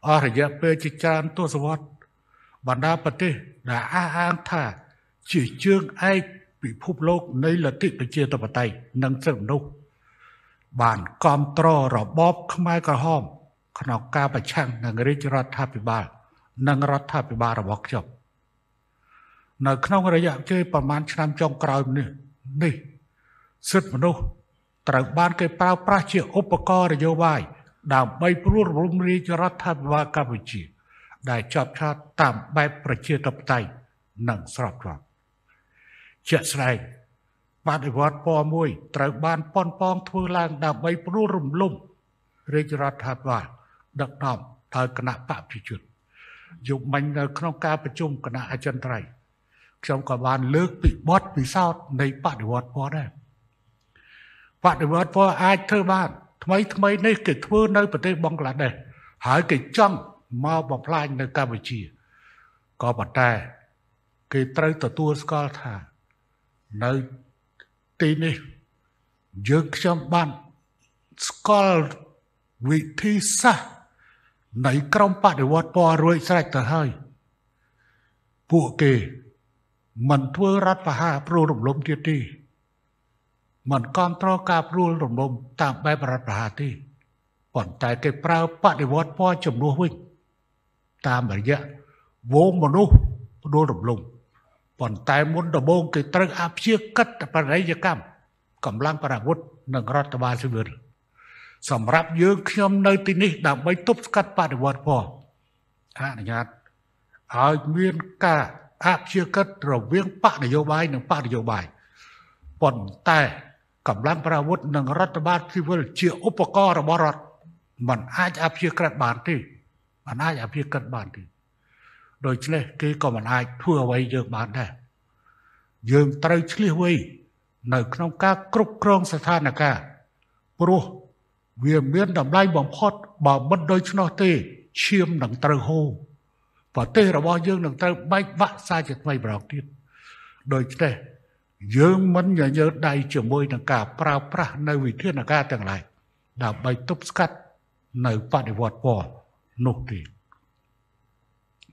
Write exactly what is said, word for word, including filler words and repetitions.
អស់រយៈពេលជាច្រើនទសវត្សរ៍បណ្ដាប្រទេសដែលអះអាងថាជាជើងឯកពិភពលោកនៃលទ្ធិប្រជាធិបតេយ្យនិងសិទ្ធិមនុស្សបានគ្រប់គ្រងរបបខ្មែរក្រហមក្នុងការប្រឆាំងនឹងរាជរដ្ឋាភិបាលនិងរដ្ឋាភិបាលរបស់ខ្ញុំនៅក្នុងរយៈពេលប្រមាណឆ្នាំចុងក្រោយនេះនេះសិទ្ធិមនុស្សត្រូវបានគេប្រើប្រាស់ជាឧបករណ៍នយោបាយដើម្បីព្រួតរំរាយរដ្ឋាភិបាលកម្ពុជាដែលចប់ឆាតតាមបែបប្រជាធិបតេយ្យនិងស្របច្បាប់ជាក់ស្ដែងបដិវត្តន៍ពណ៌មួយត្រូវបានប៉ុនប៉ងធ្វើឡើងដើម្បីព្រួតរំលំរាជរដ្ឋាភិបាលដឹកនាំដោយគណៈបកប្រជាជនយុគមិញនៅក្នុងការប្រជុំគណៈអចិន្ត្រៃយ៍ខ្ញុំក៏បានលើកពីបទពិសោធន៍នៃបដិវត្តន៍ពណ៌ដែរបដិវត្តន៍ពណ៌អាចធ្វើបានថ្មីថ្មីនេះគេធ្វើនៅប្រទេសបង់ក្លាដេសហើយគេចង់មកបំផ្លាញនៅកម្ពុជាក៏ប៉ុន្តែគេត្រូវទទួលស្គាល់ថានៅទីនេះយើងខ្ញុំបានស្គាល់វិធីសាស្ត្រនៃក្រុមបដិវត្តន៍ពណ៌រួចស្រេចទៅហើយពួកគេមិនធ្វើរដ្ឋប្រហារព្រួលរំលំទៀតទេមិនគ្រប់គ្រងការព្រួលរំលំតាមបែបរដ្ឋប្រហារទេប៉ុន្តែគេប្រើបដិវត្តន៍ពណ៌ចំនួនវិញតាមរយៈវងមនុស្សព្រួលរំលំប៉ុន្តែមុនដំបូងគេត្រូវអព្យាក្រឹតបរិយាកម្មកម្លាំងប្រវត្តិនិងរដ្ឋបាលស៊ីវិលសម្រាប់យើងខ្ញុំនៅទីនេះដើម្បីទប់ស្កាត់បដិវត្តន៍ពណ៌អនុញ្ញាតឲ្យមានការអព្យាក្រឹតរវាងបកនយោបាយនិងបកនយោបាយប៉ុន្តែកម្លាំងប្រវត្តិនិងរដ្ឋបាលស៊ីវិលជាឧបករណ៍របស់រដ្ឋมันអាចអព្យាក្រឹតបានទេมันអាចអព្យាក្រឹតបានទេដូច្នេះគេក៏មិនអាចធ្វើអ្វីយើងបានដែរយើងត្រូវឆ្លៀសវៃនៅក្នុងការគ្រប់គ្រងស្ថានភាពព្រោះវាមានតម្លៃបំផុតបើមិនដូច្នោះទេឈាមនឹងត្រូវហូរប្រទេសរបស់យើងនឹងត្រូវបែកបាក់សារជាថ្មីម្ដងទៀតដូច្នេះយើងមិនញញើដៃជាមួយនឹងការប្រើប្រាស់នៅវិធានការទាំងឡាយដើម្បីទប់ស្កាត់នៅបដិវត្តន៍ពណ៌នោះទេ